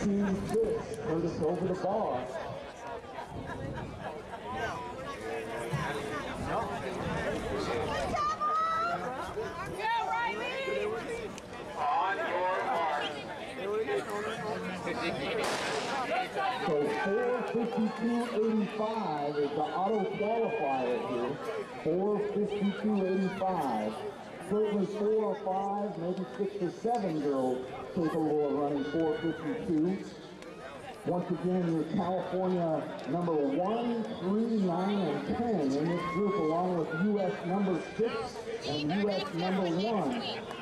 15-6, Curtis over the bar. On your mark. So 4:52.85 is the auto qualifier here. 4:52.85. Certainly 4 or 5, maybe 6 or 7 girls capable of running 4:52. Once again, your California number 1, 3, 9, and 10 in this group, along with U.S. number 6 and U.S. number 1.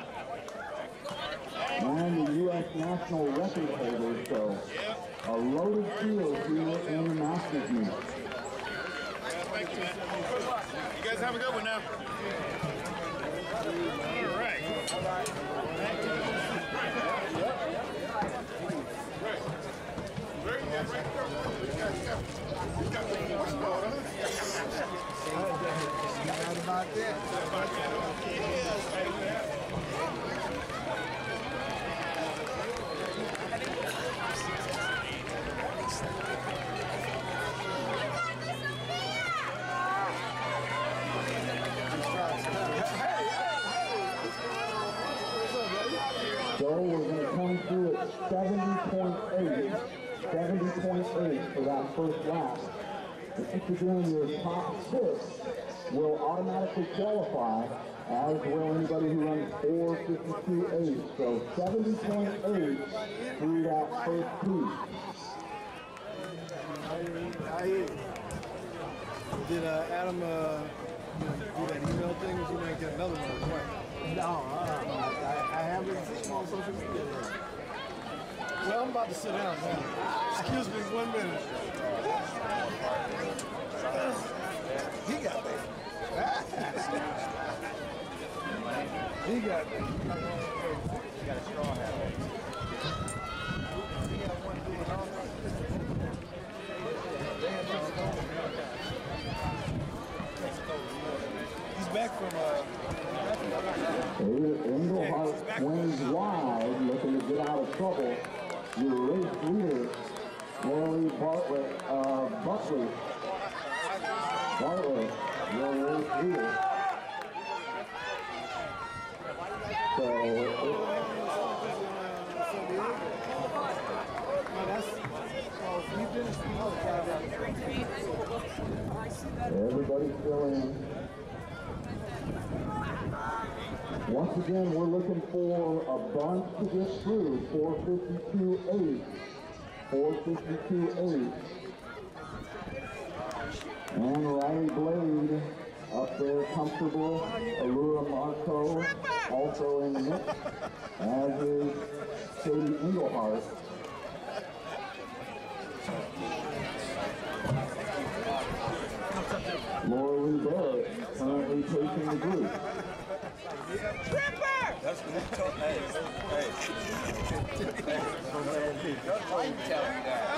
And the U.S. national record holders, so a loaded field here in the Masters meet. You guys have a good one now. All right. Not about that. So we're going to come through at 70.8 for that first lap. If you're doing your top 6, will automatically qualify, as will anybody who runs 4:52.8. So 70.8 through that first piece. Did Adam do that email thing? Or you might get another one? Right? No, I haven't seen him on social media. Well, I'm about to sit down now. Excuse me 1 minute. He got me. He got me. You got a straw hat. He's back from Engelhart swings wide, looking to get out of trouble. Your race leader, Lori Bartlett, your race leader. So everybody's still in. Once again, we're looking for a bunch to get through. 4:52.8. 4:52.8. And Riley Blade up there comfortable. Allura Marco also in the mix, as is Katie Engelhart. Laura Lee Barrett currently taking the group. That's what they told me. Hey. Why you telling me that?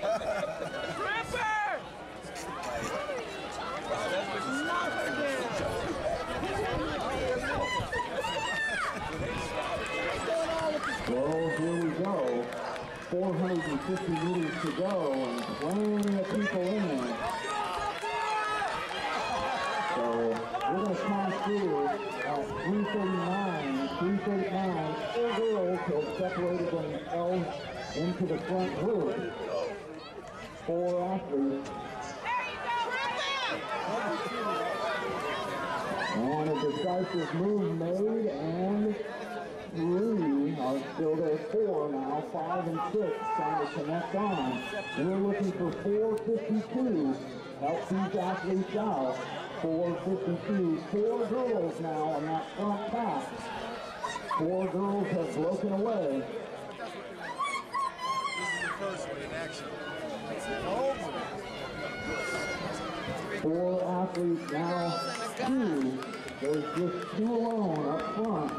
Well, here we go. 450 meters to go, and plenty of people in there. So we're going to come through at 3:39. 3:39. 4 girls have separated themselves into the front group. 4 athletes. And a decisive move made, and 3 are still there. 4 now, 5 and 6 trying to connect on. We're looking for 4:52. Help these athletes out. 4:52. 4 girls now on that front pack. 4 girls have broken away. This is the first one in action. 4 athletes now. 2. There's just 2 alone up front.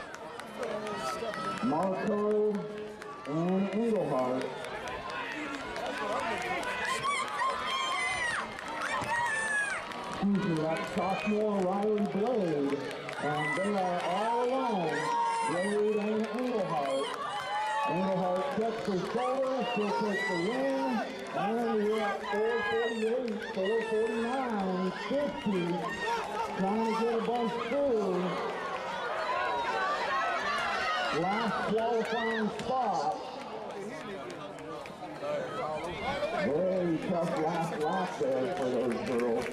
Marco and Engelhart. That's sophomore Riley Blade, and they are all alone, Blade and Engelhart. Engelhardt checks his shoulder, she'll take the win, and we're at 448, 449, 50, trying to get a bunch through. Last qualifying spot. Very tough last lap there for those girls.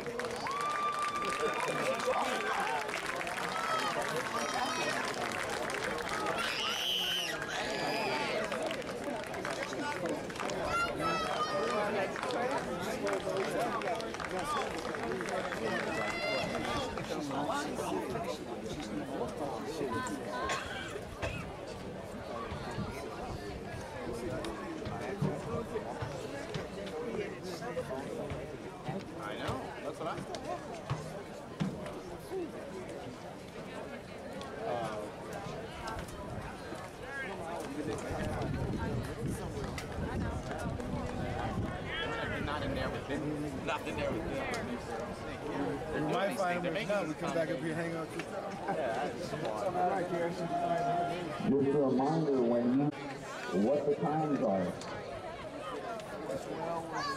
I know. That's what I thought. Not in there with them. Not in there with them. We might find them. If not, we come back up here and hang out with you. All right, Garrison. Just a reminder what the times are.